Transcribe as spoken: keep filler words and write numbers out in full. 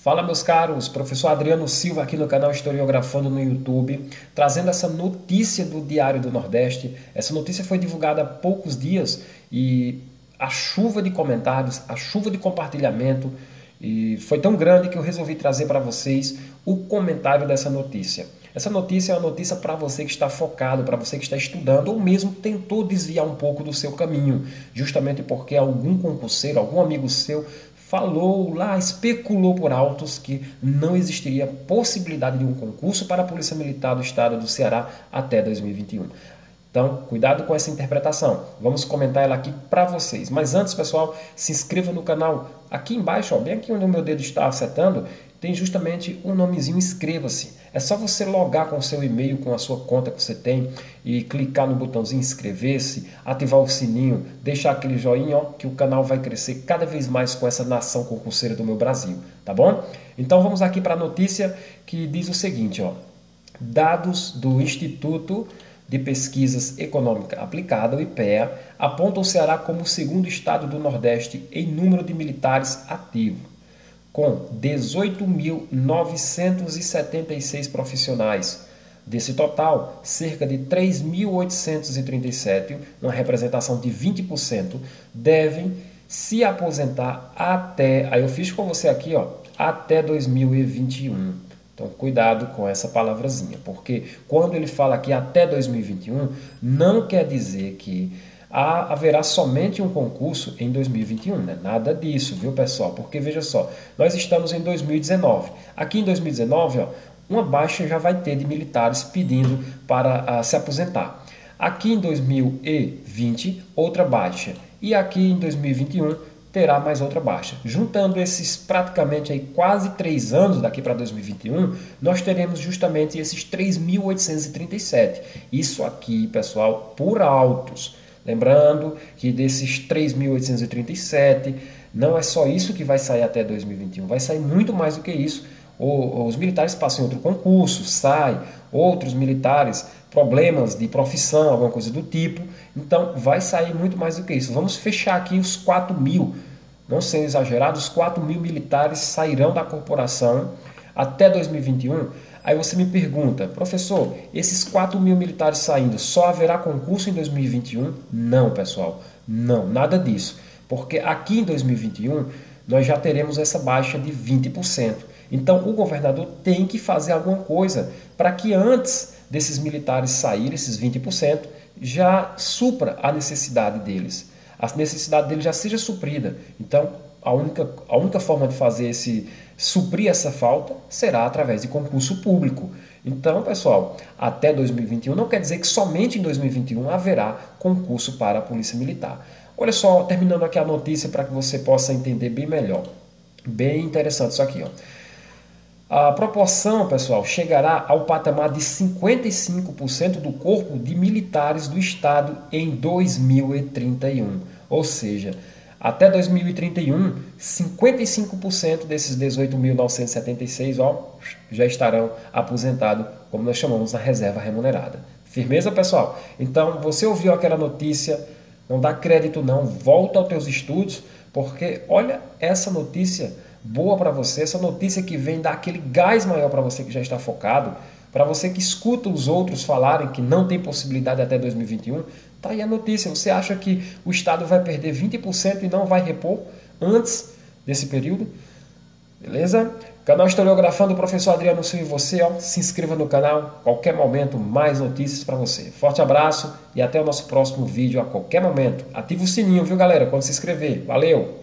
Fala, meus caros, professor Adriano Silva aqui no canal Historiografando no YouTube, trazendo essa notícia do Diário do Nordeste. Essa notícia foi divulgada há poucos dias e a chuva de comentários, a chuva de compartilhamento e foi tão grande que eu resolvi trazer para vocês o comentário dessa notícia. Essa notícia é uma notícia para você que está focado, para você que está estudando ou mesmo tentou desviar um pouco do seu caminho, justamente porque algum concurseiro, algum amigo seu falou lá, especulou por altos que não existiria possibilidade de um concurso para a Polícia Militar do Estado do Ceará até dois mil e vinte e um. Então, cuidado com essa interpretação. Vamos comentar ela aqui para vocês. Mas antes, pessoal, se inscreva no canal. Aqui embaixo, ó, bem aqui onde o meu dedo está acertando, tem justamente um nomezinho inscreva-se. É só você logar com o seu e-mail, com a sua conta que você tem e clicar no botãozinho inscrever-se, ativar o sininho, deixar aquele joinha, ó, que o canal vai crescer cada vez mais com essa nação concurseira do meu Brasil, tá bom? Então vamos aqui para a notícia que diz o seguinte, ó. Dados do Instituto de Pesquisas Econômica Aplicada, o I P E A, apontam o Ceará como o segundo estado do Nordeste em número de militares ativos, com dezoito mil novecentos e setenta e seis profissionais. Desse total, cerca de três mil oitocentos e trinta e sete, uma representação de vinte por cento, devem se aposentar até, aí eu fiz com você aqui, ó, até dois mil e vinte e um. Então, cuidado com essa palavrazinha, porque quando ele fala aqui até dois mil e vinte e um, não quer dizer que há, haverá somente um concurso em dois mil e vinte e um, né? Nada disso, viu, pessoal? Porque, veja só, nós estamos em dois mil e dezenove. Aqui em dois mil e dezenove, ó, uma baixa já vai ter de militares pedindo para uh, se aposentar. Aqui em dois mil e vinte, outra baixa. E aqui em dois mil e vinte e um, terá mais outra baixa. Juntando esses praticamente aí quase três anos daqui para dois mil e vinte e um, nós teremos justamente esses três mil oitocentos e trinta e sete. Isso aqui, pessoal, por altos. Lembrando que desses três mil oitocentos e trinta e sete, não é só isso que vai sair até dois mil e vinte e um, vai sair muito mais do que isso. Os militares passam em outro concurso, saem outros militares, problemas de profissão, alguma coisa do tipo. Então, vai sair muito mais do que isso. Vamos fechar aqui os quatro mil, não sendo exagerados, quatro mil militares sairão da corporação até dois mil e vinte e um. Aí você me pergunta, professor, esses quatro mil militares saindo, só haverá concurso em dois mil e vinte e um? Não, pessoal, não, nada disso. Porque aqui em dois mil e vinte e um, nós já teremos essa baixa de vinte por cento. Então, o governador tem que fazer alguma coisa para que antes desses militares saírem, esses vinte por cento, já supra a necessidade deles. A necessidade deles já seja suprida. Então, a única, a única forma de fazer esse, suprir essa falta será através de concurso público. Então, pessoal, até dois mil e vinte e um não quer dizer que somente em dois mil e vinte e um haverá concurso para a Polícia Militar. Olha só, terminando aqui a notícia para que você possa entender bem melhor. Bem interessante isso aqui, ó. A proporção, pessoal, chegará ao patamar de cinquenta e cinco por cento do corpo de militares do Estado em dois mil e trinta e um. Ou seja, até dois mil e trinta e um, cinquenta e cinco por cento desses dezoito mil novecentos e setenta e seis ó, já estarão aposentados, como nós chamamos, na reserva remunerada. Firmeza, pessoal? Então, você ouviu aquela notícia, não dá crédito não, volta aos teus estudos, porque olha essa notícia boa para você, essa notícia que vem dar aquele gás maior para você que já está focado, para você que escuta os outros falarem que não tem possibilidade até dois mil e vinte e um, tá aí a notícia. Você acha que o Estado vai perder vinte por cento e não vai repor antes desse período? Beleza? Canal Historiografando, o professor Adriano Silva e você, ó, se inscreva no canal, qualquer momento mais notícias para você. Forte abraço e até o nosso próximo vídeo a qualquer momento. Ativa o sininho, viu, galera, quando se inscrever. Valeu!